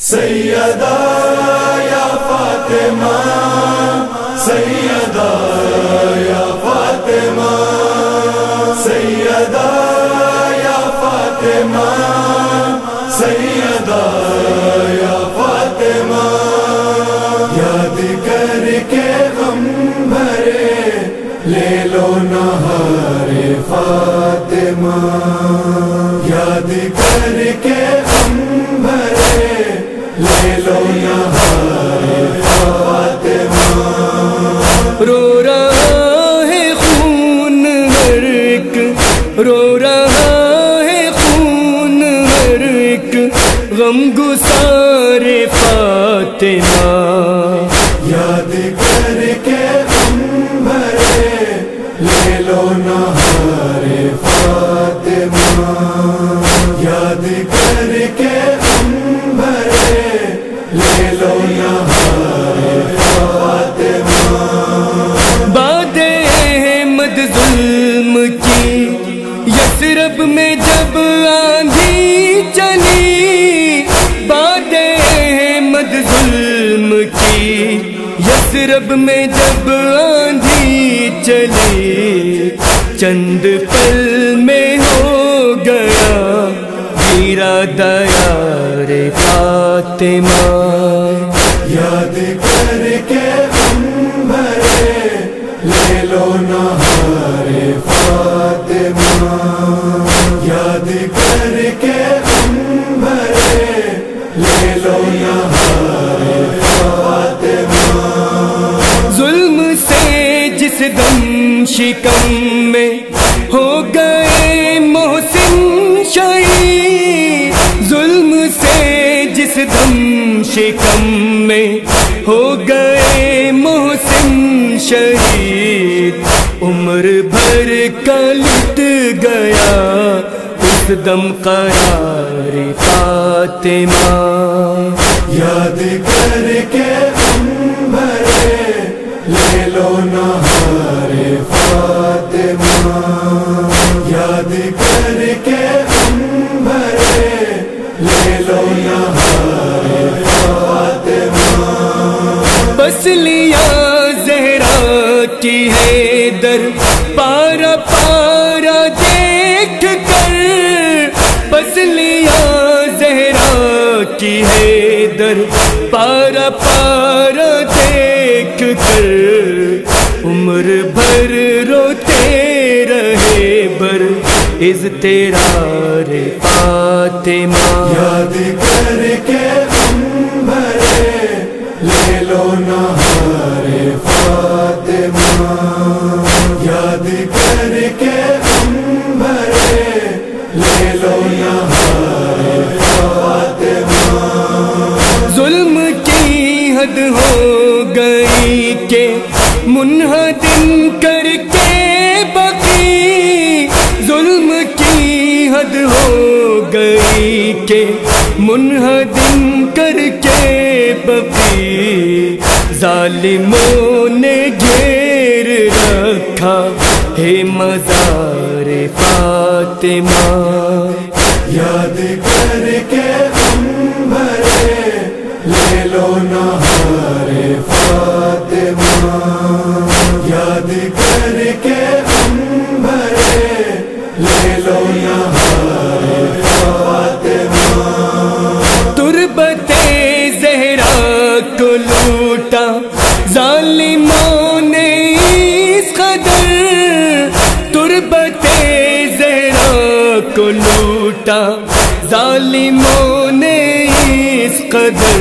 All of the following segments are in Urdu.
سیدہ یا فاطمہ سیدہ یا فاطمہ سیدہ یا فاطمہ سیدہ یا فاطمہ یاد کر کے غم بھرے لے لو نہار فاطمہ یاد کر کے غم بھرے لے لو نہار فاطمہ رو رہا ہے خون ہر ایک رو رہا ہے خون ہر ایک غم گسار فاطمہ یاد کر کے غم بھرے لے لو نہار فاطمہ یاد کر کے غم بھرے لے لو نہار فاطمہ باد احمد ظلم کی یثرب میں جب آندھی چلی باد احمد ظلم کی یثرب میں جب آندھی چلی چند پل میں ہو گیا میرا دیار فاطمہ یاد کر کے غم بھرے لے لو نہار فاطمہ یاد کر کے غم بھرے لے لو نہار فاطمہ ظلم سے جس دم شکم میں ہو گئے محسن شہید ظلم سے جس دم شکم میں ہو گئے محسن شہید عمر بھر کا لٹ گیا اس دم قرار فاطمہ یاد کر کے غم بھرے لے لو نہار فاطمہ یاد کر کے غم بھرے لے لو نہار فاطمہ بس لیا زہرا کی حیدر پارا پارا دیکھ کر بس لیا زہرا کی حیدر پارا پارا دیکھ کر عمر بھر روتے رہے بر اضطرار فاطمہ یاد کر کے غم بھرے لے لو نہار فاطمہ یاد کر کے غم بھرے لے لو نہار فاطمہ ظلم کی حد ہو گئی کہ منہدم کر کے بقی ظلم کی حد ہو گئی کہ منہدم کر کے بقی ظالموں نے گھیر رکھا ہے مزار فاطمہ یاد کر کے غم بھرے لے لو نہار فاطمہ یاد کر کے غم بھرے لے لو نہار فاطمہ تربت زہرا کو لوٹا ظالموں نے اس قدر تربت زہرا کو لوٹا ظالموں نے اس قدر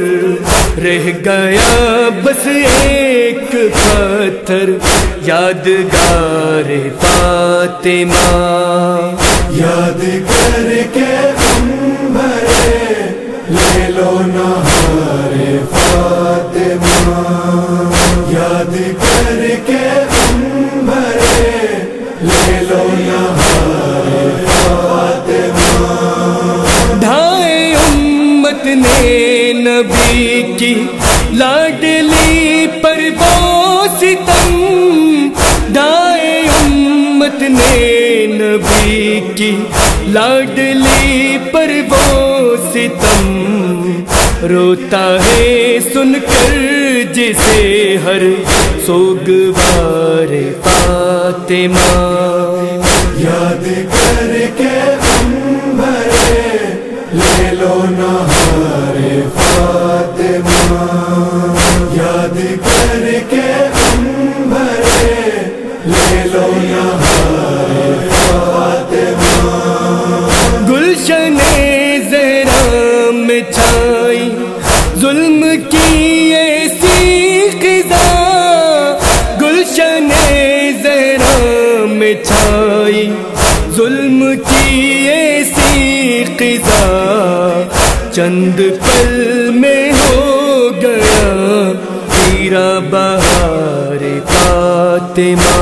رہ گیا بس ایک پتھر یادگار فاطمہ یاد کر کے غم بھرے لے لو نہار فاطمہ یاد کر کے غم بھرے لے لو نہار فاطمہ ڈھائے امت نے نبی کی لاڈلی پر وہ ستم ڈھائے امت نے نبی کی لاڈلی پر وہ ستم روتا ہے سن کر جسے ہر سوگوار فاطمہ، یاد کر کے غم بھرے لے لو نہار فاطمہ، یاد کر کے غم بھرے لے لو نہار فاطمہ، گلشن زہرا میں چھائی ظلم کی ایسی خزاں، گلشن زہرا میں چھائی ظلم کی ایسی خزاں، چند پل میں ہو گیا تیرا بہار فاطمہ،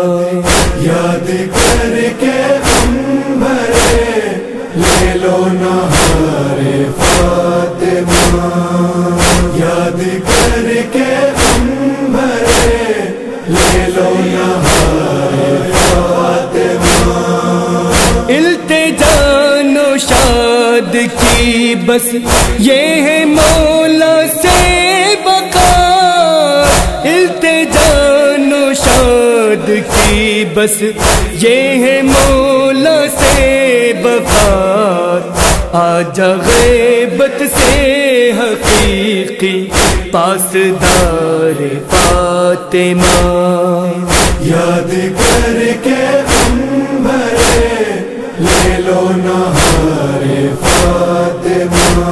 یاد کر کے غم بھرے لے لو نہار فاطمہ، یاد کر کے غم بھرے لے لو نہار فاطمہ، التجا نوشاد کی بس یہ ہے مولا سے بقا، التجا نوشاد کی بس یہ ہے مولا سے بقا، آجا غیبت سے حقیقی پاسدار فاطمہ، یاد کر کے غم بھرے لے لو نہار فاطمہ،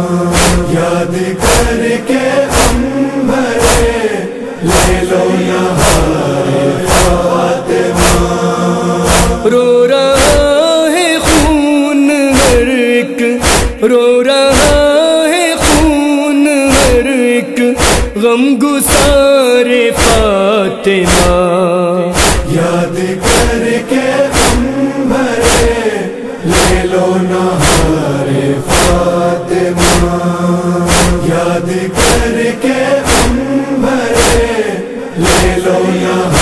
یاد کر کے غم بھرے لے لو نہار فاطمہ، رو رہا ہے خون ہر ایک، رو رہا ہے خون ہر ایک، غم گسار فاطمہ، یاد کر کے غم بھرے لے لو نہار فاطمہ، یاد کر کے غم بھرے لے لو نہار